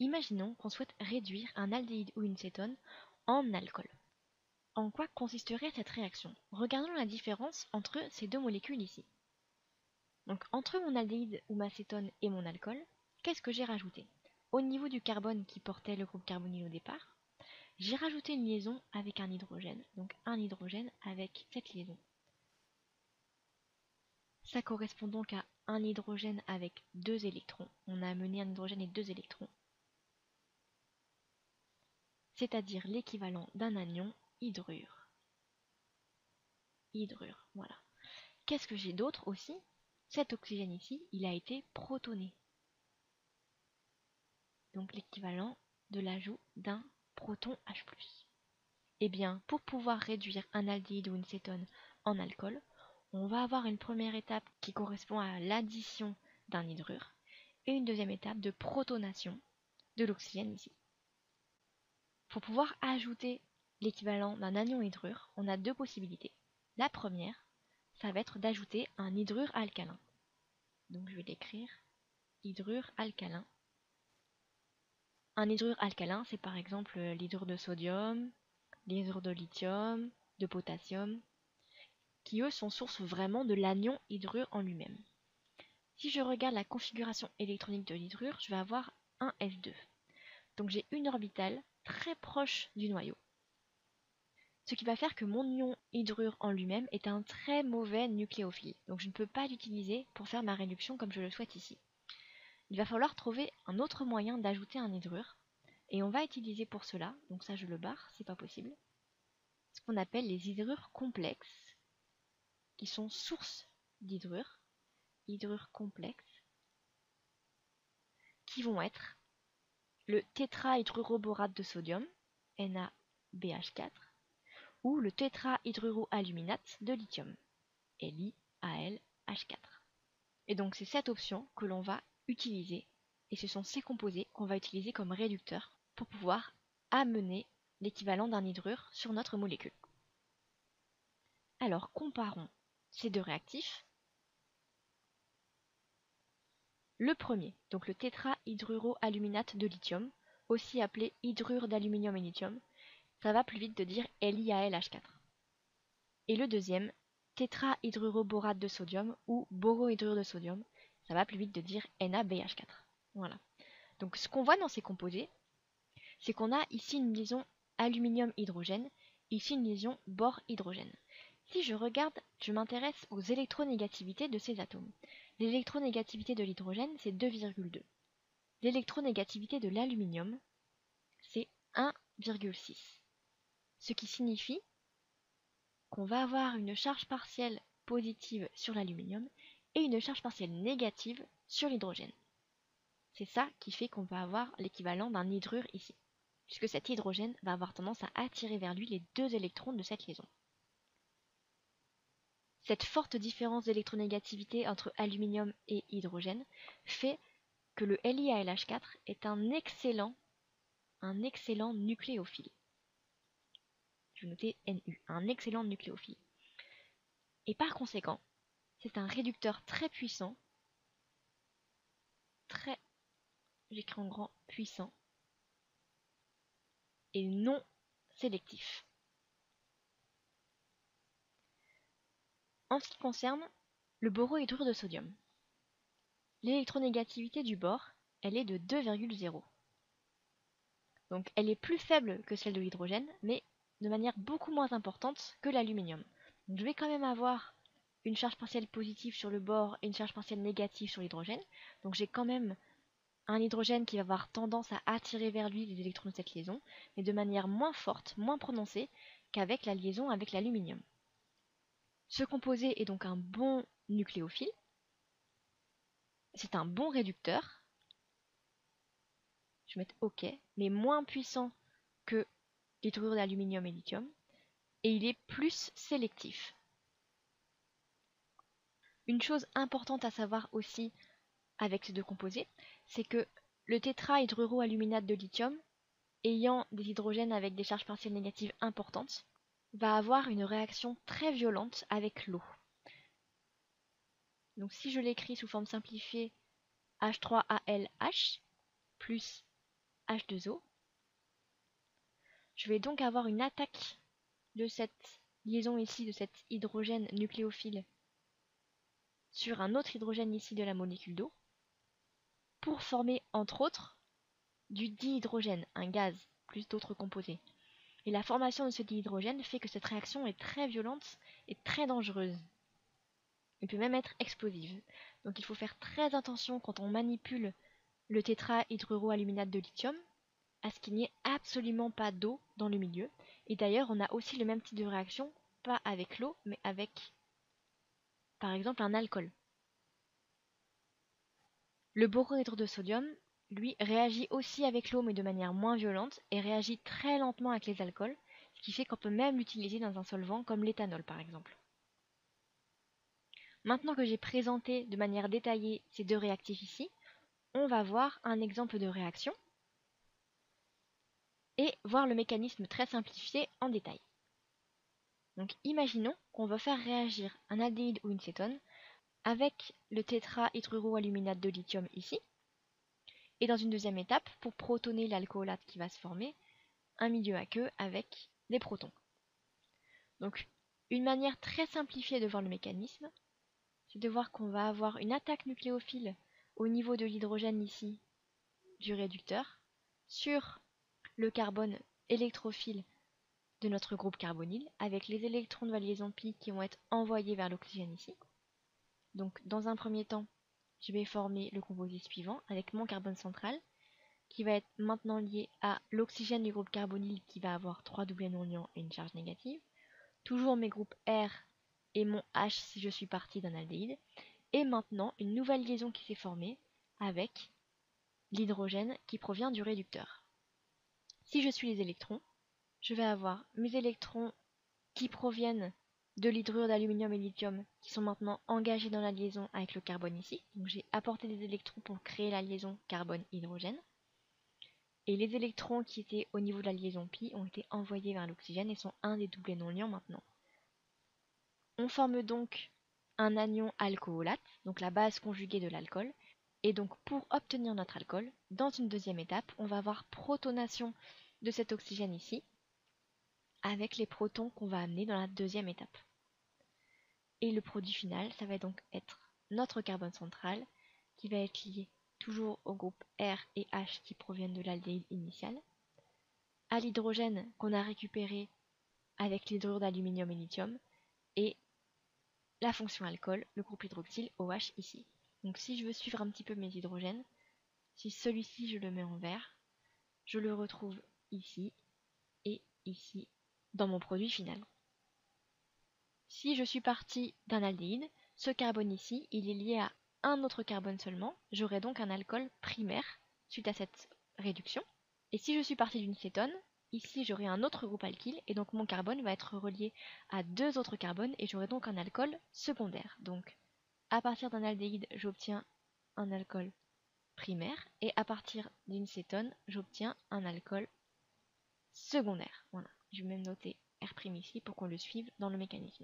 Imaginons qu'on souhaite réduire un aldéhyde ou une cétone en alcool. En quoi consisterait cette réaction? Regardons la différence entre ces deux molécules ici. Donc entre mon aldéhyde ou ma cétone et mon alcool, qu'est-ce que j'ai rajouté? Au niveau du carbone qui portait le groupe carbonyle au départ, j'ai rajouté une liaison avec un hydrogène, donc un hydrogène avec cette liaison. Ça correspond donc à un hydrogène avec 2 électrons. On a amené un hydrogène et 2 électrons. C'est-à-dire l'équivalent d'un anion hydrure. Hydrure, voilà. Qu'est-ce que j'ai d'autre aussi? Cet oxygène ici, il a été protoné. Donc l'équivalent de l'ajout d'un proton H+. Eh bien, pour pouvoir réduire un aldéhyde ou une cétone en alcool, on va avoir une première étape qui correspond à l'addition d'un hydrure et une deuxième étape de protonation de l'oxygène ici. Pour pouvoir ajouter l'équivalent d'un anion hydrure, on a deux possibilités. La première, ça va être d'ajouter un hydrure alcalin. Donc je vais l'écrire, hydrure alcalin. Un hydrure alcalin, c'est par exemple l'hydrure de sodium, l'hydrure de lithium, de potassium, qui eux sont sources vraiment de l'anion hydrure en lui-même. Si je regarde la configuration électronique de l'hydrure, je vais avoir un S2. Donc j'ai une orbitale très proche du noyau. Ce qui va faire que mon ion hydrure en lui-même est un très mauvais nucléophile. Donc je ne peux pas l'utiliser pour faire ma réduction comme je le souhaite ici. Il va falloir trouver un autre moyen d'ajouter un hydrure. Et on va utiliser pour cela, donc ça je le barre, c'est pas possible, ce qu'on appelle les hydrures complexes, qui sont sources d'hydrure, hydrures complexes, qui vont être le tétrahydruroborate de sodium, NaBH4, ou le tétrahydruroaluminate de lithium, LiAlH4. Et donc c'est cette option que l'on va utiliser, et ce sont ces composés qu'on va utiliser comme réducteurs pour pouvoir amener l'équivalent d'un hydrure sur notre molécule. Alors comparons ces deux réactifs. Le premier, donc le tétrahydruroaluminate de lithium, aussi appelé hydrure d'aluminium et lithium, ça va plus vite de dire LiAlH4. Et le deuxième, tétrahydruroborate de sodium ou borohydrure de sodium, ça va plus vite de dire NaBH4. Voilà. Donc ce qu'on voit dans ces composés, c'est qu'on a ici une liaison aluminium-hydrogène, ici une liaison bore-hydrogène. Si je regarde, je m'intéresse aux électronégativités de ces atomes. L'électronégativité de l'hydrogène, c'est 2,2. L'électronégativité de l'aluminium, c'est 1,6. Ce qui signifie qu'on va avoir une charge partielle positive sur l'aluminium et une charge partielle négative sur l'hydrogène. C'est ça qui fait qu'on va avoir l'équivalent d'un hydrure ici, puisque cet hydrogène va avoir tendance à attirer vers lui les deux électrons de cette liaison. Cette forte différence d'électronégativité entre aluminium et hydrogène fait que le LiAlH4 est un excellent nucléophile. Je vais noter Nu, un excellent nucléophile. Et par conséquent, c'est un réducteur très puissant, j'écris en grand puissant, et non sélectif. En ce qui concerne le borohydrure de sodium, l'électronégativité du bore, elle est de 2,0. Donc elle est plus faible que celle de l'hydrogène, mais de manière beaucoup moins importante que l'aluminium. Donc je vais quand même avoir une charge partielle positive sur le bore et une charge partielle négative sur l'hydrogène. Donc j'ai quand même un hydrogène qui va avoir tendance à attirer vers lui les électrons de cette liaison, mais de manière moins forte, moins prononcée qu'avec la liaison avec l'aluminium. Ce composé est donc un bon nucléophile, c'est un bon réducteur, je vais mettre OK, mais moins puissant que l'hydrure d'aluminium et lithium, et il est plus sélectif. Une chose importante à savoir aussi avec ces deux composés, c'est que le tétrahydruroaluminate de lithium, ayant des hydrogènes avec des charges partielles négatives importantes, va avoir une réaction très violente avec l'eau. Donc si je l'écris sous forme simplifiée H3AlH plus H2O. Je vais donc avoir une attaque de cette liaison ici, de cet hydrogène nucléophile sur un autre hydrogène ici de la molécule d'eau, pour former entre autres du dihydrogène, un gaz, plus d'autres composés. Et la formation de ce dihydrogène fait que cette réaction est très violente et très dangereuse. Elle peut même être explosive. Donc il faut faire très attention quand on manipule le tétrahydroaluminate de lithium à ce qu'il n'y ait absolument pas d'eau dans le milieu. Et d'ailleurs, on a aussi le même type de réaction, pas avec l'eau, mais avec, par exemple, un alcool. Le boronhydrure de sodium, lui, réagit aussi avec l'eau, mais de manière moins violente, et réagit très lentement avec les alcools, ce qui fait qu'on peut même l'utiliser dans un solvant comme l'éthanol, par exemple. Maintenant que j'ai présenté de manière détaillée ces deux réactifs ici, on va voir un exemple de réaction et voir le mécanisme très simplifié en détail. Donc imaginons qu'on veut faire réagir un aldéhyde ou une cétone avec le tétrahydroaluminate de lithium ici, et dans une deuxième étape, pour protoner l'alcoolate qui va se former, un milieu aqueux avec des protons. Donc une manière très simplifiée de voir le mécanisme, c'est de voir qu'on va avoir une attaque nucléophile au niveau de l'hydrogène ici du réducteur sur le carbone électrophile de notre groupe carbonyle avec les électrons de la liaison pi qui vont être envoyés vers l'oxygène ici. Donc dans un premier temps, je vais former le composé suivant avec mon carbone central qui va être maintenant lié à l'oxygène du groupe carbonyle qui va avoir 3 doublés non liants et une charge négative. Toujours mes groupes R et mon H si je suis partie d'un aldéhyde. Et maintenant une nouvelle liaison qui s'est formée avec l'hydrogène qui provient du réducteur. Si je suis les électrons, je vais avoir mes électrons qui proviennent de l'hydrure d'aluminium et lithium qui sont maintenant engagés dans la liaison avec le carbone ici. Donc j'ai apporté des électrons pour créer la liaison carbone-hydrogène. Et les électrons qui étaient au niveau de la liaison pi ont été envoyés vers l'oxygène et sont un des doublés non liants maintenant. On forme donc un anion alcoolate, donc la base conjuguée de l'alcool. Et donc pour obtenir notre alcool, dans une deuxième étape, on va avoir protonation de cet oxygène ici, avec les protons qu'on va amener dans la deuxième étape. Et le produit final, ça va donc être notre carbone central, qui va être lié toujours au groupe R et H qui proviennent de l'aldéhyde initial, à l'hydrogène qu'on a récupéré avec l'hydrure d'aluminium et lithium, et la fonction alcool, le groupe hydroxyle OH ici. Donc si je veux suivre un petit peu mes hydrogènes, si celui-ci je le mets en vert, je le retrouve ici et ici dans mon produit final. Si je suis partie d'un aldéhyde, ce carbone ici, il est lié à un autre carbone seulement, j'aurai donc un alcool primaire suite à cette réduction. Et si je suis partie d'une cétone, ici j'aurai un autre groupe alkyle et donc mon carbone va être relié à deux autres carbones et j'aurai donc un alcool secondaire. Donc à partir d'un aldéhyde, j'obtiens un alcool primaire et à partir d'une cétone, j'obtiens un alcool secondaire. Voilà, je vais même noter R' ici pour qu'on le suive dans le mécanisme.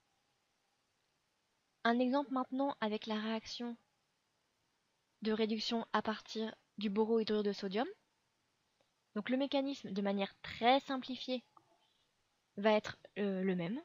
Un exemple maintenant avec la réaction de réduction à partir du borohydrure de sodium. Donc le mécanisme, de manière très simplifiée, va être le même.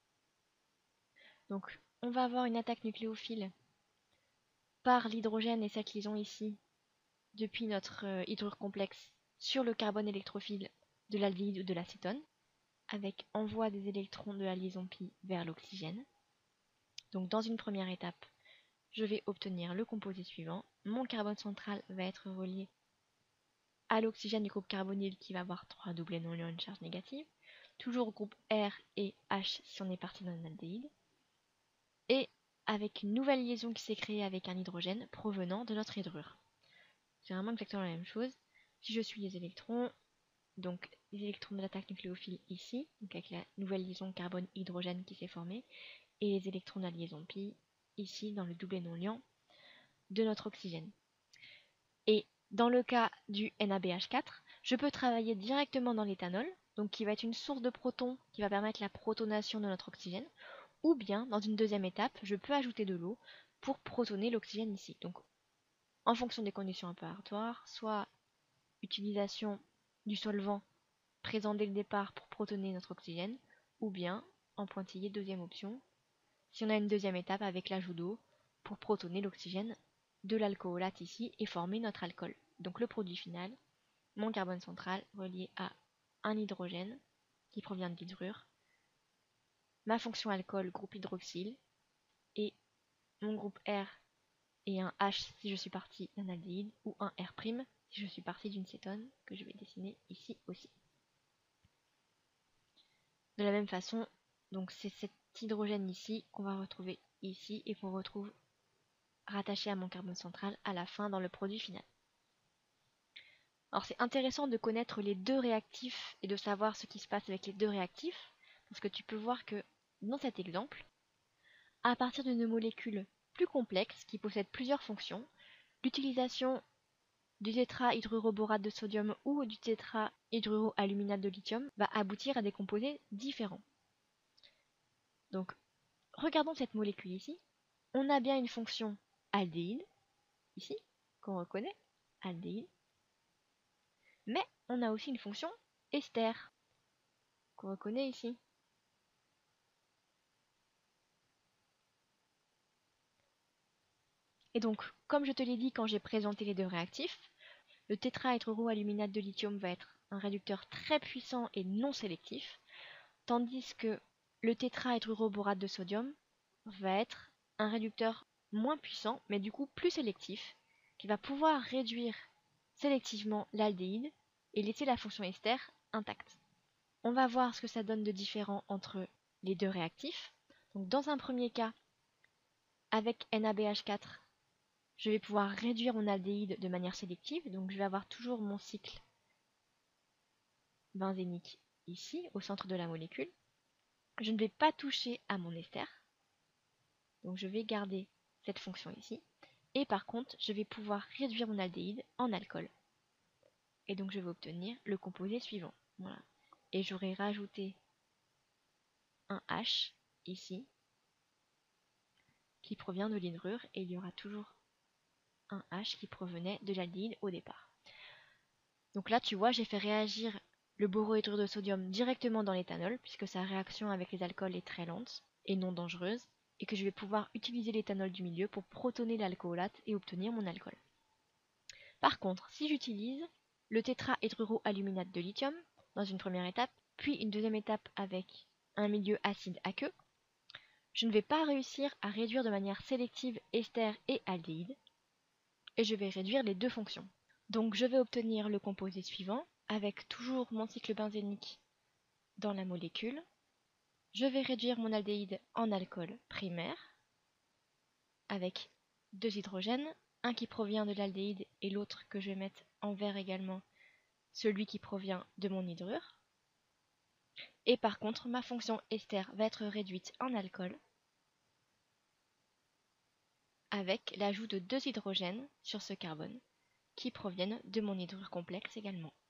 Donc on va avoir une attaque nucléophile par l'hydrogène et cette liaison ici, depuis notre hydrure complexe, sur le carbone électrophile de l'aldéhyde ou de l'acétone, avec envoi des électrons de la liaison pi vers l'oxygène. Donc dans une première étape, je vais obtenir le composé suivant. Mon carbone central va être relié à l'oxygène du groupe carbonyle qui va avoir 3 doublés non liants et une charge négative. Toujours groupe R et H si on est parti d'un aldéhyde. Et avec une nouvelle liaison qui s'est créée avec un hydrogène provenant de notre hydrure. C'est vraiment exactement la même chose. Si je suis les électrons, donc les électrons de l'attaque nucléophile ici, donc avec la nouvelle liaison carbone-hydrogène qui s'est formée, et les électrons de la liaison pi ici dans le doublet non liant de notre oxygène. Et dans le cas du NaBH4, je peux travailler directement dans l'éthanol, donc qui va être une source de protons qui va permettre la protonation de notre oxygène, ou bien dans une deuxième étape, je peux ajouter de l'eau pour protoner l'oxygène ici. Donc en fonction des conditions opératoires, soit utilisation du solvant présent dès le départ pour protoner notre oxygène, ou bien en pointillé deuxième option, si on a une deuxième étape avec l'ajout d'eau pour protoner l'oxygène de l'alcoolate ici et former notre alcool. Donc le produit final, mon carbone central relié à un hydrogène qui provient de l'hydrure, ma fonction alcool groupe hydroxyle et mon groupe R et un H si je suis parti d'un aldéhyde ou un R' si je suis parti d'une cétone que je vais dessiner ici aussi. De la même façon, donc c'est cet hydrogène ici qu'on va retrouver ici et qu'on retrouve rattaché à mon carbone central à la fin dans le produit final. Alors c'est intéressant de connaître les deux réactifs et de savoir ce qui se passe avec les deux réactifs, parce que tu peux voir que dans cet exemple, à partir d'une molécule plus complexe qui possède plusieurs fonctions, l'utilisation du tétrahydruroborate de sodium ou du tétrahydruroaluminate de lithium va aboutir à des composés différents. Donc, regardons cette molécule ici. On a bien une fonction aldéhyde, ici, qu'on reconnaît, aldéhyde, mais on a aussi une fonction ester, qu'on reconnaît ici. Et donc, comme je te l'ai dit quand j'ai présenté les deux réactifs, le tétrahydroaluminate de lithium va être un réducteur très puissant et non sélectif, tandis que le tétrahydroborate de sodium va être un réducteur moins puissant, mais du coup plus sélectif, qui va pouvoir réduire sélectivement l'aldéhyde et laisser la fonction ester intacte. On va voir ce que ça donne de différent entre les deux réactifs. Donc dans un premier cas, avec NaBH4, je vais pouvoir réduire mon aldéhyde de manière sélective, donc je vais avoir toujours mon cycle benzénique ici, au centre de la molécule. Je ne vais pas toucher à mon ester, donc je vais garder cette fonction ici. Et par contre, je vais pouvoir réduire mon aldéhyde en alcool. Et donc je vais obtenir le composé suivant. Voilà. Et j'aurai rajouté un H ici, qui provient de l'hydrure, et il y aura toujours un H qui provenait de l'aldéhyde au départ. Donc là, tu vois, j'ai fait réagir le borohydrure de sodium directement dans l'éthanol, puisque sa réaction avec les alcools est très lente et non dangereuse, et que je vais pouvoir utiliser l'éthanol du milieu pour protoner l'alcoolate et obtenir mon alcool. Par contre, si j'utilise le tétrahydruroaluminate de lithium dans une première étape, puis une deuxième étape avec un milieu acide aqueux, je ne vais pas réussir à réduire de manière sélective ester et aldéhyde, et je vais réduire les deux fonctions. Donc je vais obtenir le composé suivant, avec toujours mon cycle benzénique dans la molécule. Je vais réduire mon aldéhyde en alcool primaire, avec deux hydrogènes, un qui provient de l'aldéhyde et l'autre que je vais mettre en vert également, celui qui provient de mon hydrure. Et par contre, ma fonction ester va être réduite en alcool, avec l'ajout de deux hydrogènes sur ce carbone, qui proviennent de mon hydrure complexe également.